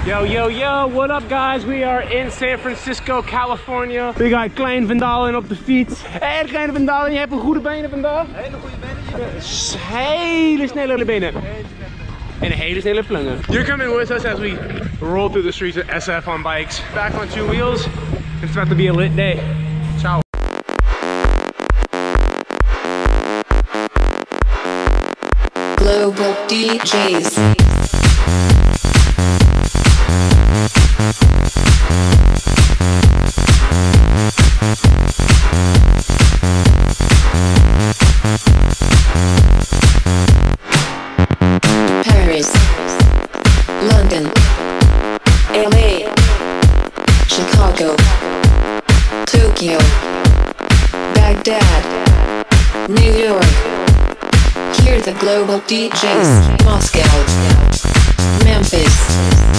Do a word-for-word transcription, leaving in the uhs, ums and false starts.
Yo, yo, yo, what up guys? We are in San Francisco, California. We got Klein Van Dalen op de fiets. Hé, hey, Klein Van Dalen, je hebt een goede benen vandaag? Hele goede benen. Hele snelle benen. En een hele snelle plungen. You're coming with us as we roll through the streets of S F on bikes. Back on two wheels. It's about to be a lit day. Ciao. Global D Js. Paris, London, L A, Chicago, Tokyo, Baghdad, New York. Hear the global D Js. Moscow, Memphis,